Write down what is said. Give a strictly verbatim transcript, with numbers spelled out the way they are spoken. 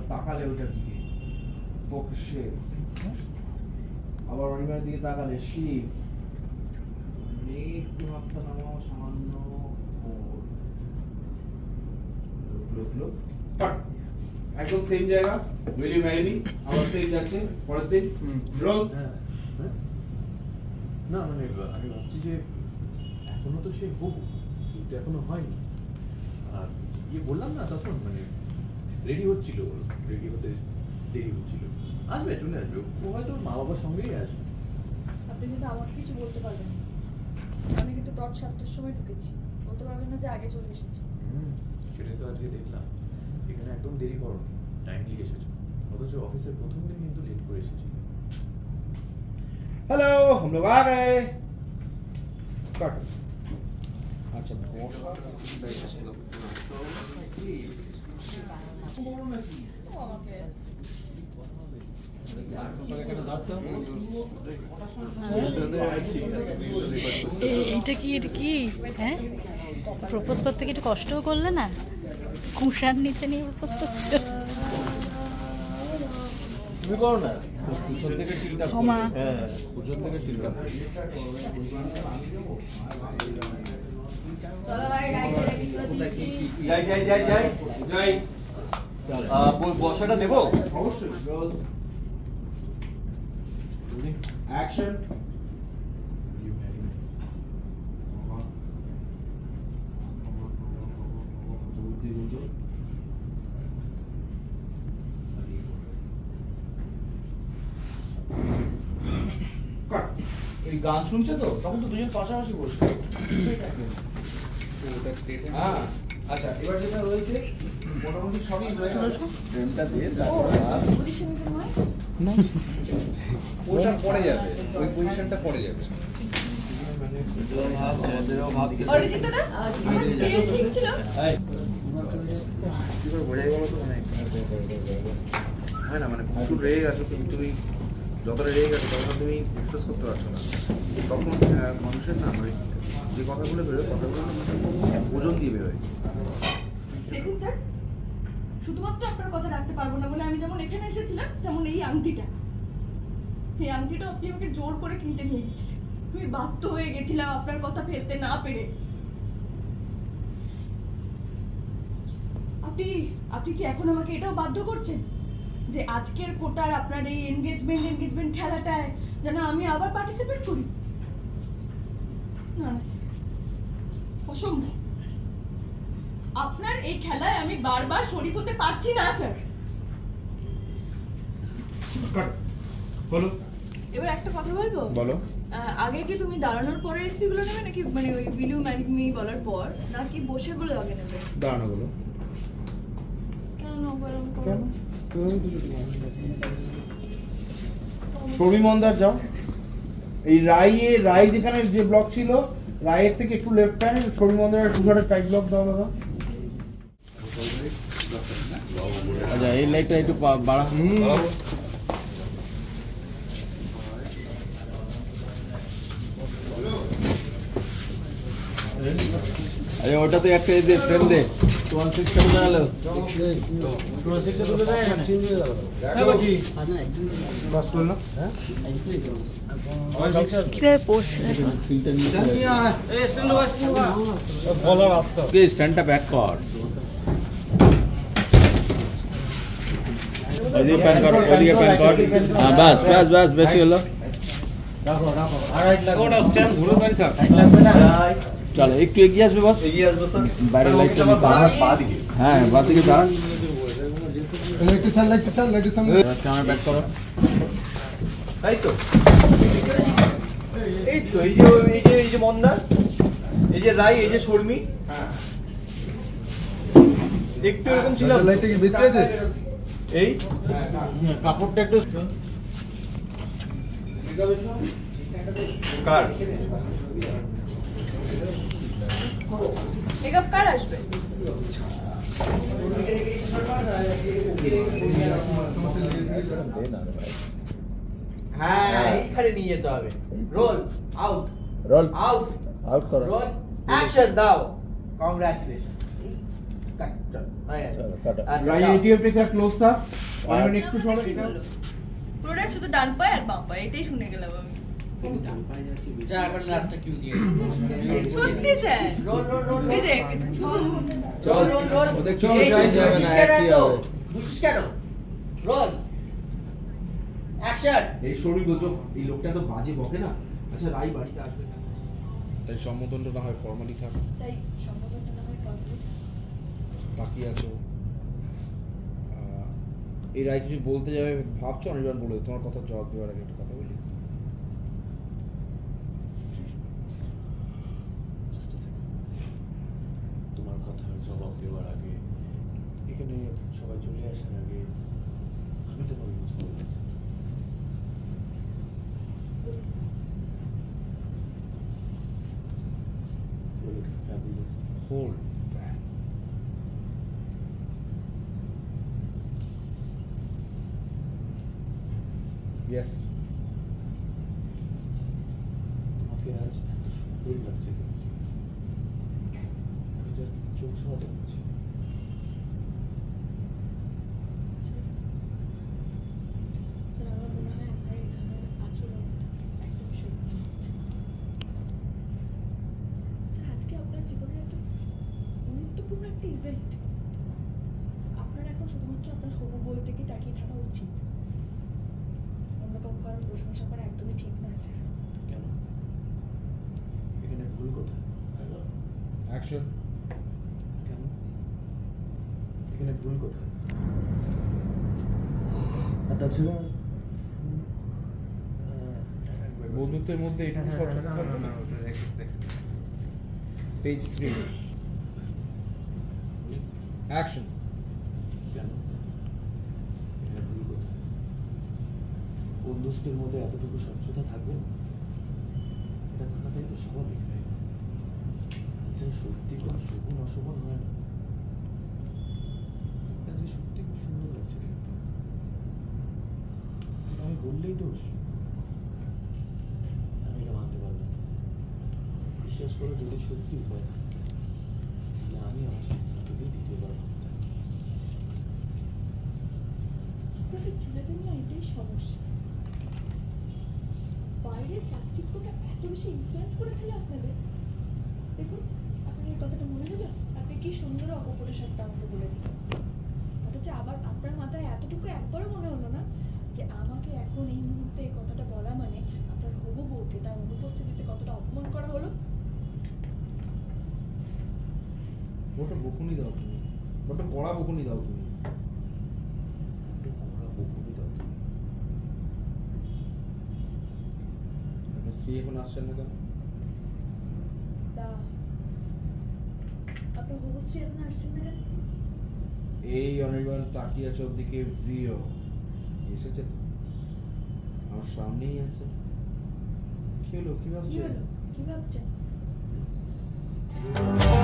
তাকালে ওটার দিকে ফোকাস শেপ, আবার অনিমার দিকে তাকালে শিফ, একটু হাতটা নামাও সামান্য, লুক লুক কাট, একদম সেম জায়গা। Will you marry me? আবার সেম যাচ্ছে, পরের সিন রোল। না মানে আমি ভাবছি যে এখনো তো সে বহু কিন্তু এখনো হয়নি, আর ইয়ে বললাম না তখন মানে রেডি হচ্ছিল, রেডি হতে দেরি হচ্ছিল, আসবে চলে আসবে, ও হয়তো মা বাবার সঙ্গেই আসবে। আপনি কিন্তু আমাকে কিছু বলতে পারবেন না, আমি কিন্তু টর্চ সাতটার সময় ঢুকেছি, বলতে পারবেন না যে আগে চলে এসেছি। হুম সেটাই তো আজকে দেখলাম, এখানে একদম দেরি করোনি, টাইমলি এসেছো, অথচ অফিসের প্রথম দিন কিন্তু লেট করে এসেছি। हेलो हम लोग आ गए। कट। अच्छा এইটা কি এটা কি হ্যাঁ প্রপোজ করতে কি একটু কষ্টও করলে না, কুশার নিচে নিয়ে প্রপোজ করছো? তুমি করো না, পিছন থেকে টিলটা ক্ষমা। হ্যাঁ পিছন থেকে টিলটা চলো ভাই গাইড করে দিয়েছি। যাই যাই যাই যাই যাই চল বসাটা দেবো অবশ্যই। Roll action. এই গান শুনছে তো, তখন তো দুজন পাশাপাশি বসে। হ্যাঁ আচ্ছা, এবার যেটা রয়েছে মোটামুটি সবই রয়েছে। ফ্রেমটা দিয়ে পজিশন কি হয় না ওটা পড়ে যাবে, ওই পজিশনটা পড়ে যাবে। অরিজিৎ দাদা আমার স্টেজ ঠিক ছিল। কি করে বোঝাই বলো তো, মানে হয় না, মানে প্রচুর রেগে গেছো তুমি, তুমি যতটা রেগে গেছো ততটা তুমি এক্সপ্রেস করতে পারছো না, তখন মানুষের না মানে যে কথাগুলো বেরোয় কথাগুলো ওজন দিয়ে বেরোয়। দেখুন স্যার, শুধুমাত্র আপনার কথা রাখতে পারবো না বলে আমি যেমন এখানে এসেছিলাম, তেমন এই আংটিটা, এই আংটিটা আপনি আমাকে জোর করে কিনতে নিয়ে গেছিলেন, আমি বাধ্য হয়ে গেছিলাম আপনার কথা ফেলতে না পেরে। আপনি আপনি কি এখন আমাকে এটাও বাধ্য করছেন যে আজকের কোটার আপনার এই এনগেজমেন্ট এনগেজমেন্ট খেলাটায় যেন আমি আবার পার্টিসিপেট করি? না না স্যার, অসম্ভব। আপনার এই খেলায় আমি বারবার শরীক হতে পারছি না স্যার। বলো। এবার একটা কথা বলবো। বলো। আগে কি তুমি দাঁড়ানোর পরে রেসিপি গুলো নেবে নাকি মানে ওই উইল ইউ ম্যারি মি বলার পর, নাকি বসে গুলো আগে নেবে? দাঁড়ানো বলো। কেন গরম করো? কেন? শর্মী মন্দার যাও, এই রায়ে রাই যেখানে যে ব্লক ছিল, রায়ের থেকে একটু লেফট হ্যান্ড শর্মী মন্দারের টু টাইট ব্লক দাও দাদা। আচ্ছা এই লাইটটা একটু বাড়া। আরে ওটাতে একটা দে, ফ্রেম দে। ওয়ান সিক্সটা তুলে গেল, ওয়ান সিক্সটা তুলে দেয় এখানে চেঞ্জ হয়ে গেল। হ্যাঁ বলছি বাস তুল না। হ্যাঁ কিভাবে পড়ছে ফিল্টার নিতে এই স্ট্যান্ড বাস বলার রাস্তা কে স্ট্যান্ডটা ব্যাক কর, ওদিকে প্যান কর, ওদিকে প্যান কর। হ্যাঁ বাস বাস বাস বেশি হলো, রাখো রাখো আর রাইট লাগবে ওটা স্ট্যান্ড ঘুরে বাড়ি থাক, লাগবে না। চলো একটু এগিয়ে আসবে বস, এগিয়ে আসবে স্যার। বাইরে লাইটটা বাঁ পা দিকে, হ্যাঁ বাঁ দিকে দাঁড়ান। লাইটটা চাল লাইটটা চাল লাইটের সামনে ক্যামেরা ব্যাক করো। তাই তো এই তো এই যে এই যে এই যে মন্দা, এই যে রাই, এই যে শর্মী, হ্যাঁ একটু এরকম ছিল। লাইটটা কি বেশি আছে? এই কাপড়টা একটু কার মেকআপ কার আসবে? হ্যাঁ এইখানে নিয়ে যেতে হবে। Roll out, roll out, out করো, রোল অ্যাকশন দাও। কংগ্রাচুলেশন। কাট চল হয়ে গেছে চলো, টাটা। আচ্ছা, রাই যাও। এটিএফ টা ক্লোজ থাক অনির্বাণ একটু সরো এটা পুরোটা শুধু ডান পায়ে আর বাম পায়ে এটাই শুনে গেলাম আমি যা এবার লাস্টটা কিউ দিয়ে সত্যি স্যার রোল রোল রোল এই যে রোল রোল রোল ওদের চল, এই যাই যাবে বুঝছিস না, কেন একই এত? হবে। বুঝছিস কেন রোল অ্যাকশন এই শরীর গোচক এই লোকটা তো বাজে বকে না। আচ্ছা রাই বাড়িতে আসবে না, তাই সম্বোধনটা না হয় ফর্মালি থাক তাই সম্বোধনটা না হয় করবো তাকিয়ে আছো আহ, এই রায় কিছু বলতে যাবে ভাবছো অনির্বাণ বলে তোমার কথা জবাব দেওয়ার আগে একটা কথা বলি জাস্ট আ সেকেন্ড তোমার কথার জবাব দেওয়ার আগে এখানে সবাই চলে আসার আগে আমি তোমাকে কিছু বলতে চাই You're looking fabulous. Whole yes তোমাকে আজ এত সুন্দর লাগছে দেখছি আমি জাস্ট চোখ সরাতে পারছি না। স্যার আমার মনে হয় আপনার এই ধরনের আচরণ একদম সত্যি হচ্ছে স্যার আজকে আপনার জীবনের এত গুরুত্বপূর্ণ একটা ইভেন্ট আপনার এখন শুধুমাত্র আপনার হবু বই থেকে তাকিয়ে থাকা উচিত অন্য কাউকে কারোর প্রশংসা করা একদমই ঠিক নয় স্যার কেন এখানে ভুল কোথায় অ্যাকশন কেন এখানে ভুল কোথায় আর তাছাড়া বন্ধুত্বের মধ্যে এটুকু শর্ট থাকবে না পেজ থ্রি অ্যাকশন কেন এখানে ভুল কোথায় বন্ধুত্বের মধ্যে এতটুকু স্বচ্ছতা থাকবে না এটা থাকাটাই তো স্বাভাবিক তাই না? আচ্ছা সত্যি কোনো শোভন অশোভন হয় না আজকে সত্যি খুব সুন্দর লাগছে দেখতে কিন্তু আমি বললেই দোষ আমি এটা মানতে পারলাম না। বিশ্বাস করো যদি সত্যি উপায় থাকতো তাহলে আমি আমার সিদ্ধান্তকে দ্বিতীয়বার ভাবতাম আপনাদের ছেলেদের না এটাই সমস্যা বাইরের চাকচিক্যটা এত বেশি ইনফ্লুয়েন্স করে ফেলে আপনাদের দেখুন আপনার এই কথাটা মনে হলো আপনি কি সুন্দর অপপরিসরটা আমাকে বলে দিলেন অথচ আবার আপনার মাথায় এতটুকু একবারও মনে হলো না যে আমাকে এখন এই মুহূর্তে এই কথাটা বলা মানে আপনার হবু বউকে তার অনুপস্থিতিতে কতটা অপমান করা হলো ওটা বকুনি দাও তুমি ওটা কড়া বকুনি দাও তুমি একটু কড়া বকুনি দাও তুমি আপনার স্ত্রী এখন আসছেন না কেন তা আপনার হবু স্ত্রী এখন আসছেন না কেন এই অনির্বাণ তাকিয়ে আছে ওর দিকে ভিও এসেছে তো আমার সামনেই আছে কি হলো কি কি ভাবছো হলো কি ভাবছেন